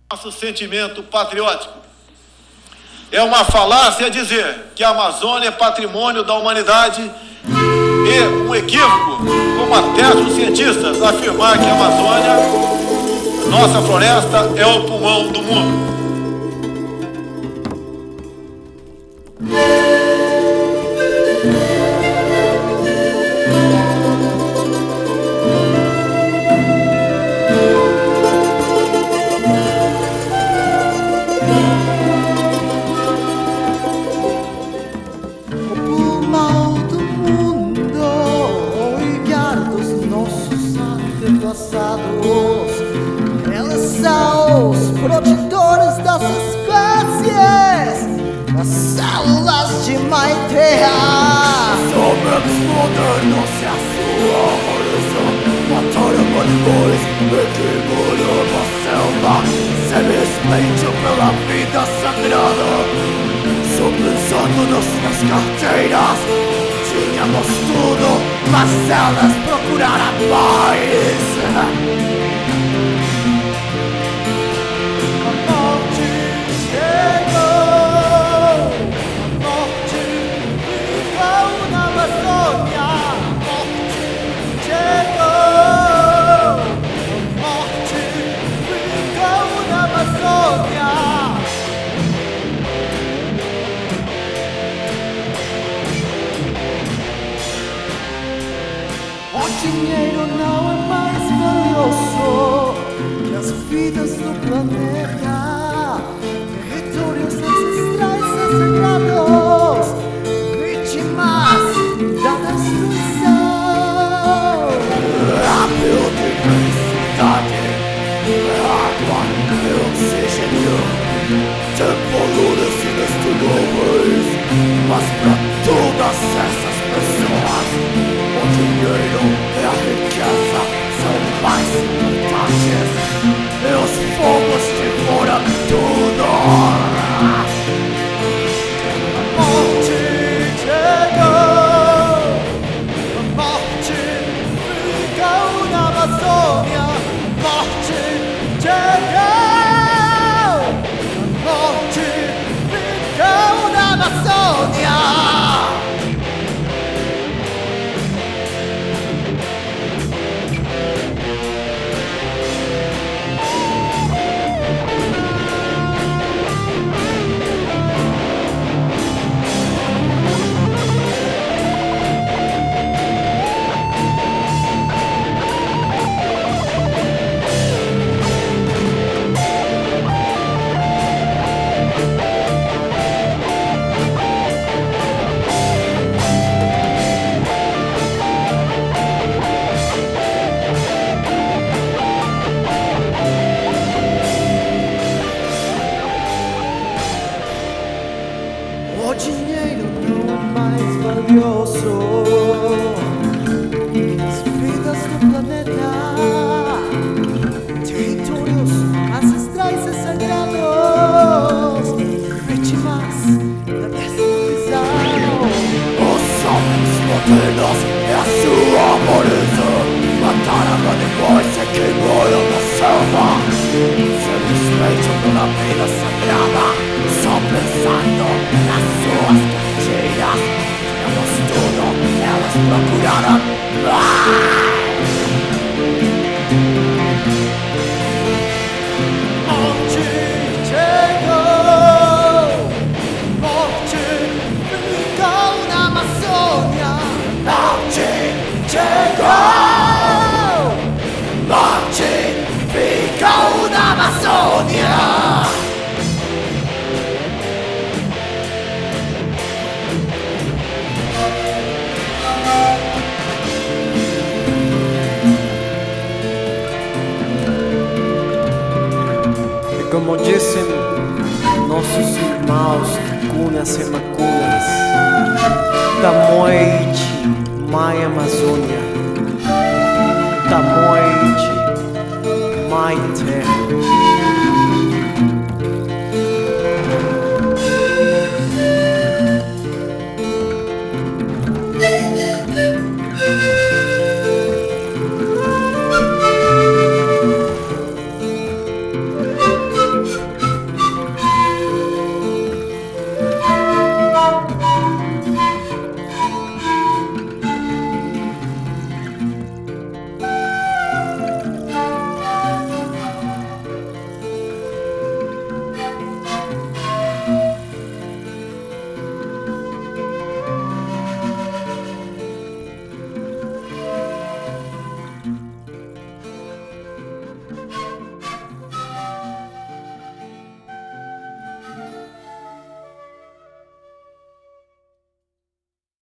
Nosso sentimento patriótico. É uma falácia dizer que a Amazônia é patrimônio da humanidade e um equívoco, como atestam os cientistas, afirmar que a Amazônia, nossa floresta, é o pulmão do mundo. Eles são os protetores das espécies, as células de mãe terra. Somos modernos e a sua horizon mataram animais, equilibrando a selva, sem respeito pela vida sagrada. Só pensando nas carteiras, tínhamos tudo, mas elas procuraram mais. O dinheiro não é mais valioso que as vidas do planeta. Territórios ancestrais e sagrados, vítimas da destruição. A biodiversidade, a água e o oxigênio, tempoluras inestimáveis, mas para todas essas pessoas o dinheiro e a riqueza são mais importantes, e os fogos devoram tudo. A morte chegou, a morte ficou na Amazônia. A morte chegou, a morte ficou na Amazônia. O dinheiro não é mais valioso que as vidas do planeta. Territórios ancestrais e sagrados, vítimas da destruição. Os homens modernos e a sua horizon mataram animais e queimaram a selva, sem respeito pela vida sagrada. Só pensando nas suas carteiras, tínhamos tudo, elas procuraram mais. Morte chegou, morte ficou na Amazônia. Morte chegou, morte ficou na Amazônia. Como dizem nossos irmãos tucunas e macunas, da noite, mãe Amazônia, da noite, mãe terra.